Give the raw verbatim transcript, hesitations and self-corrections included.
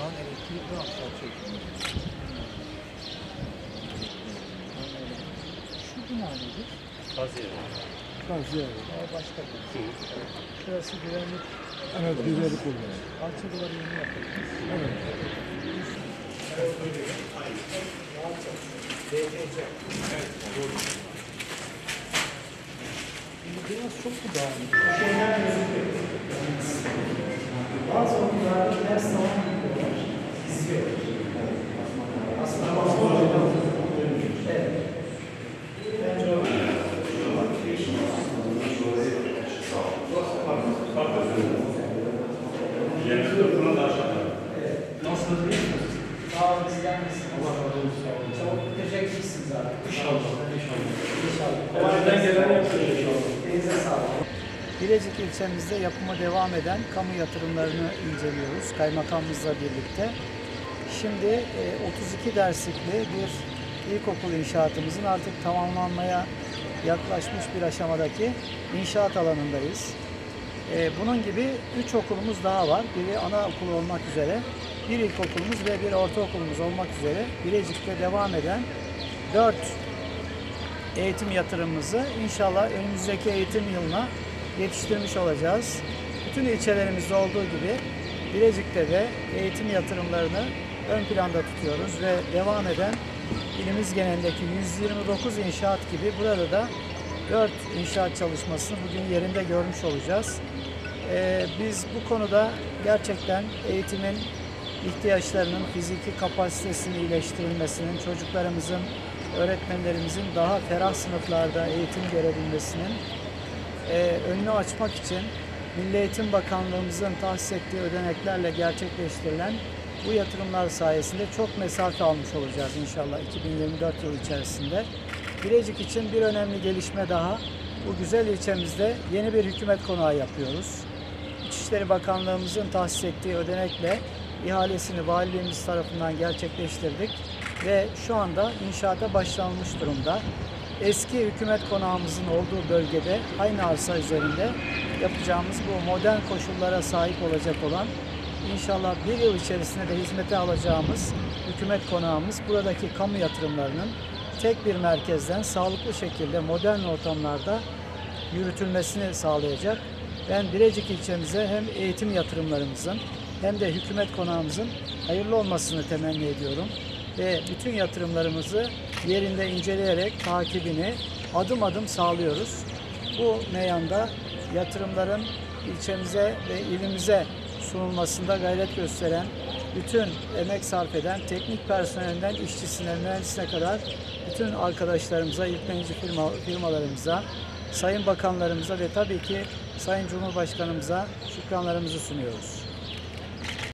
an elektrikli asfalt çekiliyor. Şu bina nedir? Taziye. Taziye. Daha başka bir. Evet. Şurası güvenlik. Evet, güvenlik oluyor. Alçı duvarı yeni yapılmış. Evet. Biraz çok mu dağınık? Şeyler gözüküyor. Bazı okullarda ders tamam yapıyorlar. İzliyor. Aslında bazı evet. Bence o. Nasıl değil mi? Sağ olun, sizler misiniz? Allah razı olsun. Çok teşekkürsünüz abi. İnşallah. İnşallah. Elimden geleni yapıyoruz inşallah. Elinize sağlık. Bilecik ilçemizde yapıma devam eden kamu yatırımlarını inceliyoruz kaymakamımızla birlikte. Şimdi otuz iki derslikli bir ilkokul inşaatımızın artık tamamlanmaya yaklaşmış bir aşamadaki inşaat alanındayız. Bunun gibi üç okulumuz daha var. Biri anaokulu olmak üzere, bir ilkokulumuz ve bir ortaokulumuz olmak üzere Bilecik'te devam eden dört eğitim yatırımımızı inşallah önümüzdeki eğitim yılına yetiştirmiş olacağız. Bütün ilçelerimizde olduğu gibi Bilecik'te de eğitim yatırımlarını ön planda tutuyoruz ve devam eden ilimiz genelindeki yüz yirmi dokuz inşaat gibi burada da dört inşaat çalışmasını bugün yerinde görmüş olacağız. Ee, biz bu konuda gerçekten eğitimin ihtiyaçlarının fiziki kapasitesinin iyileştirilmesinin, çocuklarımızın, öğretmenlerimizin daha ferah sınıflarda eğitim görebilmesinin e, önünü açmak için Milli Eğitim Bakanlığımızın tahsis ettiği ödeneklerle gerçekleştirilen bu yatırımlar sayesinde çok mesafe almış olacağız inşallah iki bin yirmi dört yılı içerisinde. Bilecik için bir önemli gelişme daha. Bu güzel ilçemizde yeni bir hükümet konağı yapıyoruz. İçişleri Bakanlığımızın tahsis ettiği ödenekle ihalesini valiliğimiz tarafından gerçekleştirdik ve şu anda inşaata başlanmış durumda. Eski hükümet konağımızın olduğu bölgede aynı arsa üzerinde yapacağımız bu modern koşullara sahip olacak olan inşallah bir yıl içerisinde de hizmete alacağımız hükümet konağımız buradaki kamu yatırımlarının tek bir merkezden sağlıklı şekilde modern ortamlarda yürütülmesini sağlayacak. Ben Bilecik ilçemize hem eğitim yatırımlarımızın hem de hükümet konağımızın hayırlı olmasını temenni ediyorum. Ve bütün yatırımlarımızı yerinde inceleyerek takibini adım adım sağlıyoruz. Bu meyanda yatırımların ilçemize ve ilimize sunulmasında gayret gösteren, bütün emek sarf eden, teknik personelinden işçisine, mühendisine kadar bütün arkadaşlarımıza, ilk firma, firmalarımıza, sayın bakanlarımıza ve tabii ki sayın Cumhurbaşkanımıza şükranlarımızı sunuyoruz.